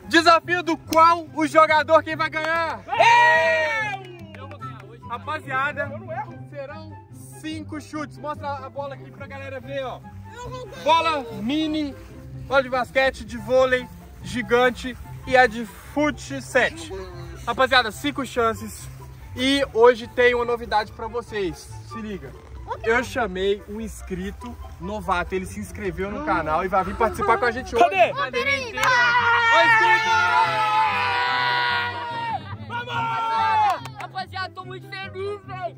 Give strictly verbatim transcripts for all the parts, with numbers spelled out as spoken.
Desafio do qual o jogador quem vai ganhar? Eu! Eu vou ganhar hoje. Rapaziada, eu não erro. Serão cinco chutes. Mostra a bola aqui pra galera ver, ó. Bola mini, bola de basquete, de vôlei, gigante e a de fute sete. Rapaziada, cinco chances. E hoje tem uma novidade pra vocês. Se liga. Eu chamei um inscrito novato. Ele se inscreveu no canal e vai vir participar com a gente hoje. Cadê? Cadê? Oi, inscrito! Vamos! Rapaziada, tô muito feliz, velho.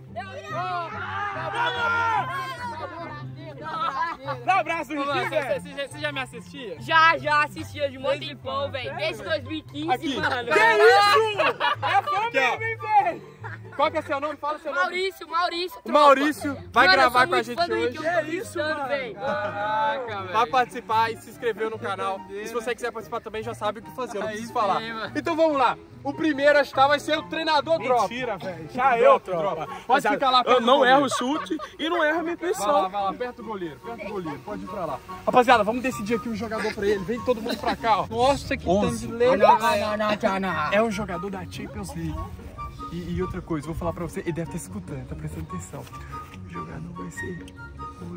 Dá um abraço no Ricky, velho. Você já, já me assistia? Já, já assistia de mó tempão, velho. Desde dois mil e quinze, Aqui. mano. Que isso? É fã mesmo, hein, velho? Qual que é seu nome? Fala seu nome. Maurício, Maurício. O Maurício vai Mano, gravar eu sou com a muito gente fã do hoje. Ricky, eu tô Que isso, gritando, mano? velho. Caraca, velho. Vai participar e se inscreveu no canal. E se você quiser participar também, já sabe o que fazer, eu não preciso falar. Então vamos lá. O primeiro a chutar vai ser o treinador Drop. Mentira, velho. Já eu, tropa. Pode ficar lá perto Eu do não goleiro. erro o chute e não erro a minha Vai lá, intenção. vai lá, perto do goleiro, perto do goleiro, pode ir pra lá. Rapaziada, vamos decidir aqui um jogador pra ele. Vem todo mundo pra cá, ó. Nossa, que tanto de letra. É um jogador da Champions League. E, e outra coisa, vou falar pra você, ele deve estar escutando, tá prestando atenção. O jogador vai ser o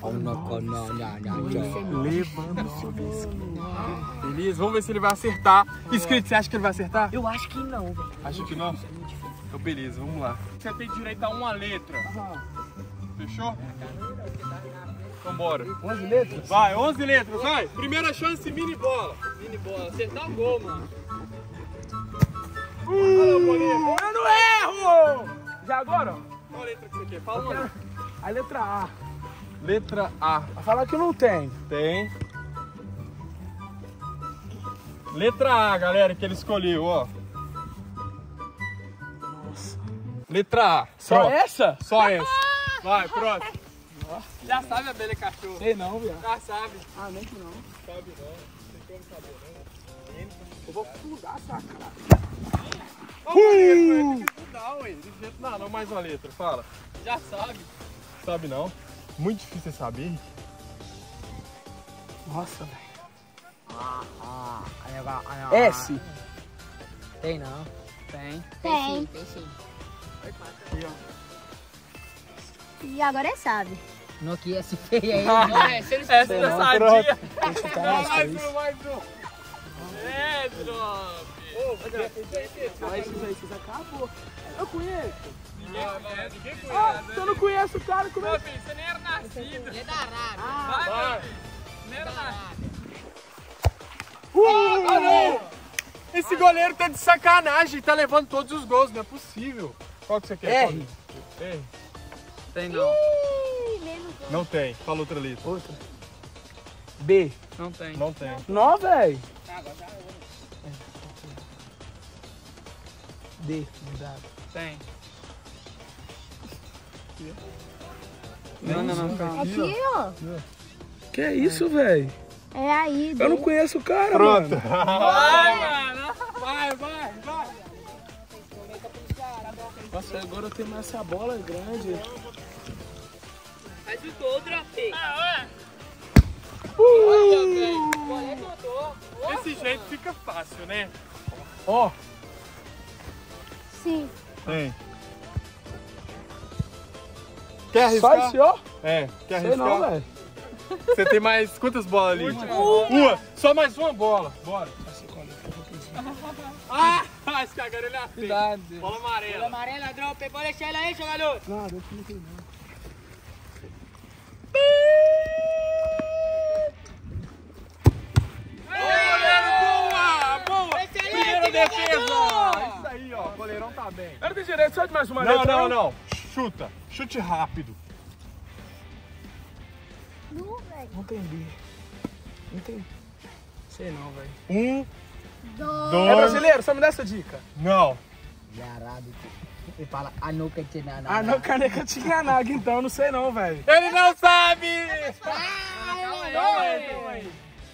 Lewandowski. Beleza, vamos ver se ele vai acertar. Inscrito, você acha que ele vai acertar? Eu acho que não, velho. Acho que não. Então beleza, vamos lá. Você tem direito a uma letra. Fechou? Então bora. onze letras? Vai, onze letras, vai. Primeira chance, mini bola. Mini bola, acertar o gol, mano. Uh, Eu não erro! Já agora, ó. qual letra que você quer? Fala uma. A letra A. Letra A. Vai falar que não tem. Tem. Letra A, galera, que ele escolheu, ó. Nossa. Letra A. Só Pronto. essa? Só essa. Vai, próximo. Já sabe a abelha cachorro. Sei não, viado. Já sabe. Ah, nem que não. Sabe não. Tem como saber não. Eu vou fugar essa cara. Ô, goleiro, tem que estudar, ué. De jeito não, não, mais uma letra, fala. Já sabe. Sabe não? Muito difícil você saber. Nossa, velho. Ah, S. Tem não. Tem. Tem. Tem sim. Aqui, ó. E agora é sabe. Nokia S feia aí. É, se eles Essa é sadia. Deixa eu chutar Vai, mais mais três. um, mais um. É, Drop. Ah, esses aí, esses acabou. Eu conheço. Ninguém conhece, ninguém conhece. Ah, você não conhece o cara, como é? Filho, você nem era nascido. Ele é da Arábia. Vai, vai. meu filho. Nem era nascido. Uh, Ah, não! Esse goleiro tá de sacanagem, tá levando todos os gols, não é possível. Qual que você quer? R. R. Tem não. Ih, menos dois. Não tem, fala outra letra. Outra. B. Não tem. Não tem. Não, velho. D. Mudado. Tem. Não, não, não, calma. Aqui, ó. Que é isso, velho? É aí. Eu não D. conheço o cara, Pronto. mano. Vai, mano. Vai, vai, vai. Nossa, agora eu tenho mais essa bola grande. Ajudou o Drop. Ah, Uh! Desse jeito fica fácil, né? Ó. Sim. Tem. Quer Só arriscar? esse, ó? É, quer Sei arriscar? não, velho. Você tem mais quantas bolas ali? Uma. Só mais uma bola. Bora. Ah, esse cagado ele é feio. Cuidado. Bola amarela. amarela, Drop. Pode deixar ela aí, jogador. Não, deixa eu não tem não. Boa, boa. Excelente, Primeira defesa. goleiro. Isso aí, ó. O goleirão tá bem. Eu não tenho direito só de mais uma Não, letra. não, não. Chuta. Chute rápido. Nu, velho. Não tem B. Não tem. Sei não, velho. Um, Dois. dois. É brasileiro? Só me dá essa dica. Não. É arábico. Ele fala, ah, não, que tinha nada. Ah, não, caneca tinha naga, então eu não sei não, velho. Ele não sabe. Calma aí. Calma aí.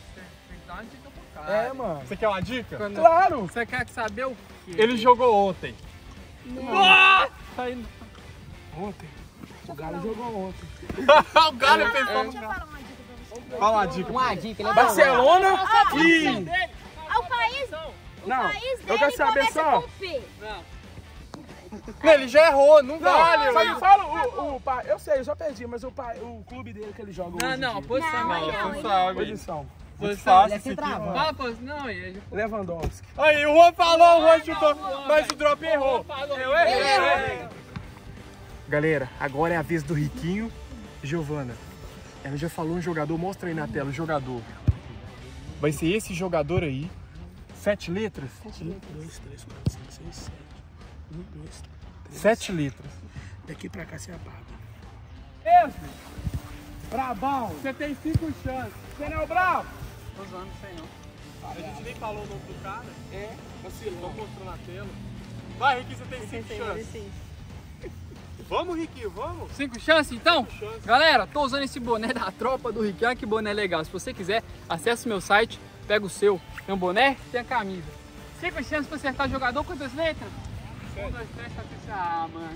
É, mano. Você quer uma dica? Claro. Você quer saber o quê? Ele jogou ontem. Nossa! Ontem. O Galo jogou ontem. O Galo pensou no Deixa eu Galo. falar uma dica pra você. Fala uma dica. Uma dica, ele é Barcelona e... Ah, o país? Não, país eu dele quero saber começa só. com P. Não, ele já errou, não, Não, vale. só me fala o, o pai. Eu sei, eu já perdi, mas o, pai, o clube dele que ele joga Não, hoje em não, dia. posição Não, aí, não, ó. não. Sabe. Posição. Muito Posição, fácil ele esse aqui. Fala, pô, não, ele... Lewandowski. Aí, o Juan falou, o Juan chutou, mas o drop errou. Eu errei. Ele errou. Galera, agora é a vez do Riquinho. Giovana, ela já falou um jogador, mostra aí na tela o jogador. Vai ser esse jogador aí. Sete letras? Sete letras. Dois, três, quatro, cinco, seis, sete. Um, dois, três. Sete letras. Daqui pra cá você apaga. Esse. Brabão. Você tem cinco chances. Você não é o bravo? Tô zoando, não sei não. A gente nem falou o nome do cara. É, vacilou. Não mostrou na tela. Vai, Riquinho, você tem cinco chances. Vamos, Riquinho, vamos. Cinco chances, então? Cinco chances. Galera, tô usando esse boné da tropa do Riquinho. Olha que boné legal. Se você quiser, acesse o meu site, pega o seu. Tem um boné, tem a camisa. Cinco chances pra acertar o jogador. Quantas letras? Um, dois, três, quatro, cinco, ah, mano.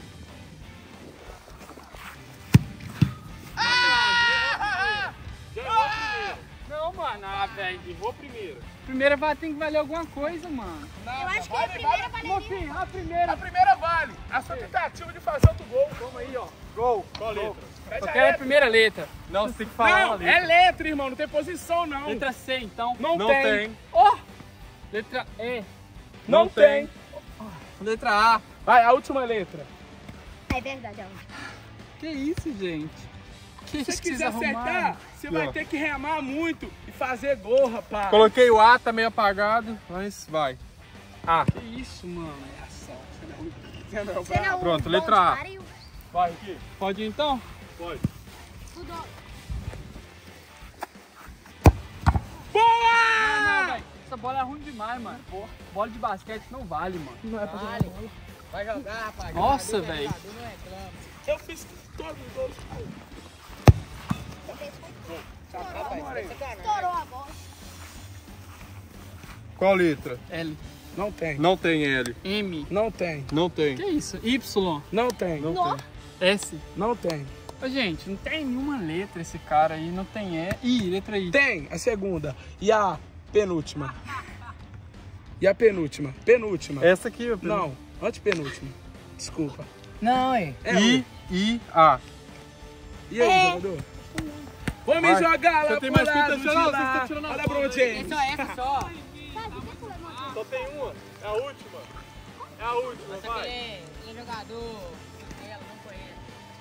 Já errou primeiro. Não, mano, ah, velho. Errou primeiro. Primeira vai tem que valer alguma coisa, mano. Eu acho que a primeira valeria. Mocinho, a primeira. A primeira vale. A sua tentativa de fazer outro gol. Toma aí, ó. Gol. Qual letra? Eu quero a primeira letra. Não, você tem que falar uma Não, é letra. letra, irmão. Não tem posição, não. Letra C, então. Não, Não tem. tem. Ó! Letra E. Não, Não tem. tem. Letra A. Vai, a última letra. É verdade, ó. Que isso, gente? Que Se isso você que quiser vocês arrumaram? acertar, você vai ter que remar muito e fazer gol, rapaz. Coloquei o A, tá meio apagado, mas vai. A. Que isso, mano? Você não é o Você não é o Pronto, bom letra A. de pariu. Vai, aqui. Pode ir, então? Pode. Tudo. Não, não, velho. Essa bola é ruim demais, mano. Bola de basquete não vale, mano. Não é pra jogar bola. Vai jogar, rapaz. Nossa, velho. Eu fiz todos os gols. Estourou a bola. Qual letra? L. Não tem. Não tem L. M. Não tem. Não tem. Que isso? Y. Não tem. Não Nó. tem. S. Não tem. Ô, gente, não tem nenhuma letra esse cara aí. Não tem E. I, letra I. Tem a segunda. E a penúltima. E a penúltima. Penúltima. Essa aqui, ó. Não, antepenúltima. Desculpa. Não, é. É I, I, A. E aí, jogador? Vamos Vai. jogar lá Você tem pro mais lado fita, de não, lá. vocês estão tirando a Olha bola pro aí. James. Só essa, só. Só tem uma. É a última. É a última, vai. Ele é jogador. Ela não conhece.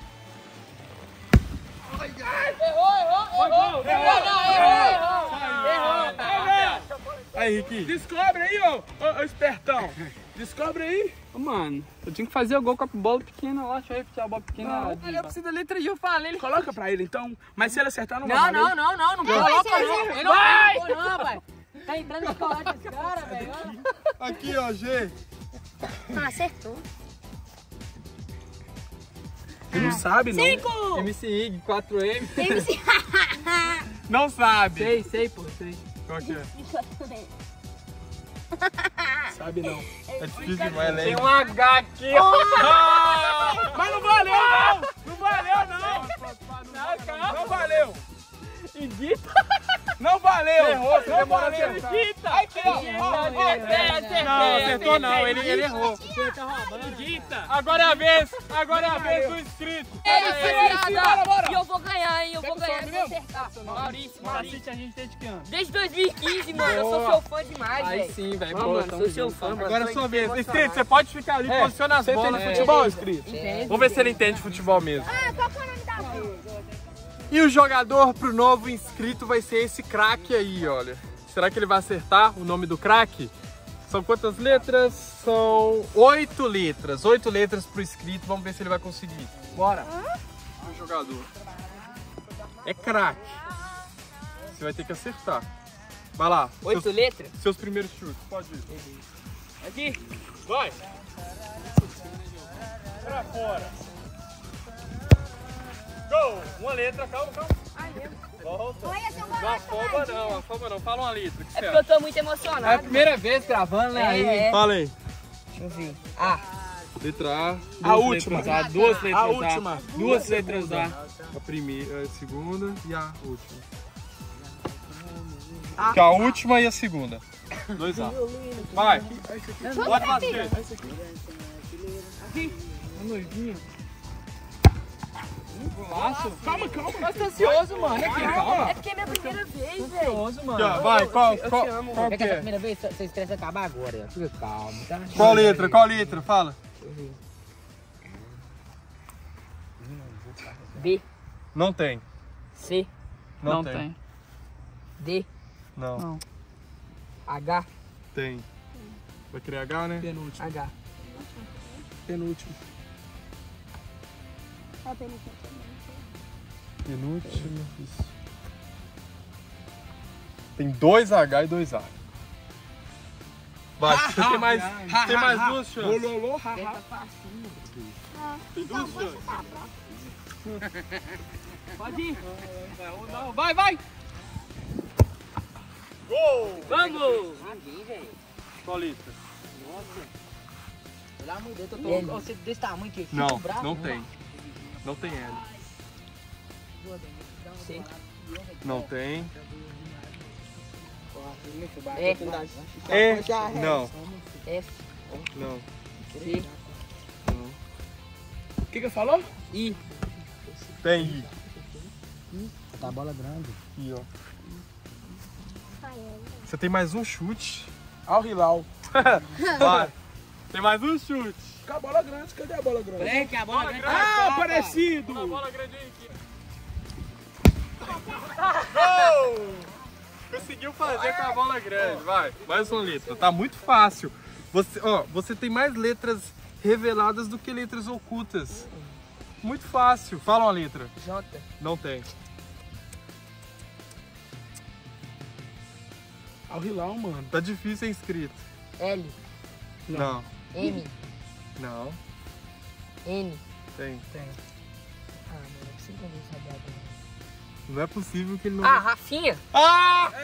Errou, errou, errou. Errou, não, errou, errou. Errou. Aí, Riquinho. Descobre aí, ó, ô, ô espertão. Descobre aí. Ô, mano, eu tinha que fazer o gol com a bola pequena lá. Deixa eu repetir a bola pequena. Não, Olha, eu preciso da letra G, eu falei. Ele... Coloca pra ele então. Mas se ele acertar, não, Não, vai não, valer. não, não, não vai coloca ser, não. vai. Ele não vai, não, rapaz. Tá entrando no colar desse cara, velho. Aqui, ó, G. Ah, acertou. Ele não sabe, não. Cinco! M C I G, quatro M. M C. Não sabe. Sei, sei, pô, sei. Qual que é? Sabe não. É difícil demais, né? Tem um H aqui, ó. Mas não valeu, não. Não valeu, não. Não valeu. Não valeu. Errou, você não demorou a valeu. acertar. Aqui, ó. Ó, ó, Não, acertou não, ele, ele errou. Agora é a vez, agora é a vez do inscrito. Bora, bora. E eu vou ganhar, hein? Eu vou Pega o ganhar, some eu vou mesmo. acertar. Maurício, Maurício. a gente desde que ano? Desde dois mil e quinze, mano. Eu sou seu fã demais, Aí velho. sim, velho. Mano, Boa, mano, tamo sou seu junto. fã, mano. Agora é Tô sua vez. emocionado. Inscrito, você pode ficar ali, posiciona as Você bolas. entende futebol, inscrito? Vamos ver se ele entende futebol mesmo. Ah, qual que é o nome da bola? E o jogador pro novo inscrito vai ser esse craque aí, olha. Será que ele vai acertar o nome do craque? São quantas letras? São oito letras. Oito letras pro inscrito. Vamos ver se ele vai conseguir. Bora. O jogador. É craque. Você vai ter que acertar. Vai lá. Oito Seus, letras? seus primeiros chutes. Pode ir. Aqui. Vai. Pra fora. Gol. Uma letra. Calma, calma. Volta. Olha, seu Não afoba não, afoba não. Fala uma letra. O que É você porque eu acha? tô muito É a emocionado. primeira vez gravando, né? Aí. É, é. Fala aí. Deixa eu ver. Ah, Letra A. A Duas última. letras A, duas letras A A. última. Duas letras A. A primeira, a segunda e a última. Que a última e a segunda. dois A. Vai. Pode basquete. Um noivinho. Golaço. Calma, calma. Mas tô ansioso, mano. Aqui, calma. É porque é minha primeira vez, Tô velho. ansioso, mano. Aqui, ó, vai, qual, eu qual, te amo. qual É que que essa é? primeira vez, seu estresse acaba agora. Fica calmo, tá? Qual letra? Qual letra? Fala. B, Não tem. C, Não, Não tem. tem. D, Não. Não. H, Tem. Vai querer H, né? Penúltimo. H. Penúltimo. É o penúltimo. Penúltimo. Isso. Tem dois H e dois A. Vai, você tem mais, tem mais duas chances. Lolô, haha. Então, você tá Pode ir. Não, vai, vai. Gol! Vamos! Ninguém, velho. Qual letra? Pelo amor de Deus, eu tô L. você desse tamanho aqui. Não, fica bravo, não tem. Não tem L. C, Não tem. E, E. Não. F, Não. C, O que que falou? I. Tem I. Tá a bola grande. I, ó. Você tem mais um chute. Al Hilal. Vai. Tem mais um chute. Com a bola grande, cadê a bola grande? Peraí, que a bola grande. Ah, parecido! Bola grande aqui. Gol! Conseguiu fazer com a bola grande. Vai, mais uma letra. Tá muito fácil. Você, ó, você tem mais letras reveladas do que letras ocultas. Muito fácil. Fala uma letra. J, Não tem. Al Hilal, mano. Tá difícil ser escrito. L, Não. M, Não. N. Tem. Ah, mano, eu preciso saber agora. Não é possível que ele não... Ah, Rafinha. Ah!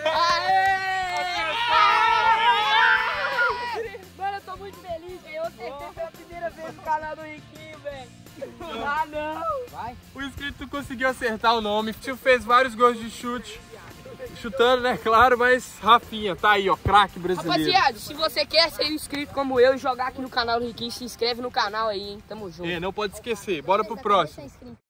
Mano, eu tô muito feliz, velho. Eu acertei pela primeira vez no canal do Riquinho, velho. Ah, não. Vai. O inscrito conseguiu acertar o nome. Tio fez vários gols de chute. Chutando, né? Claro, mas Rafinha, tá aí, ó, craque brasileiro. Rapaziada, se você quer ser inscrito como eu e jogar aqui no canal do Riquinho, se inscreve no canal aí, hein? Tamo junto. É, não pode esquecer. Bora pro próximo.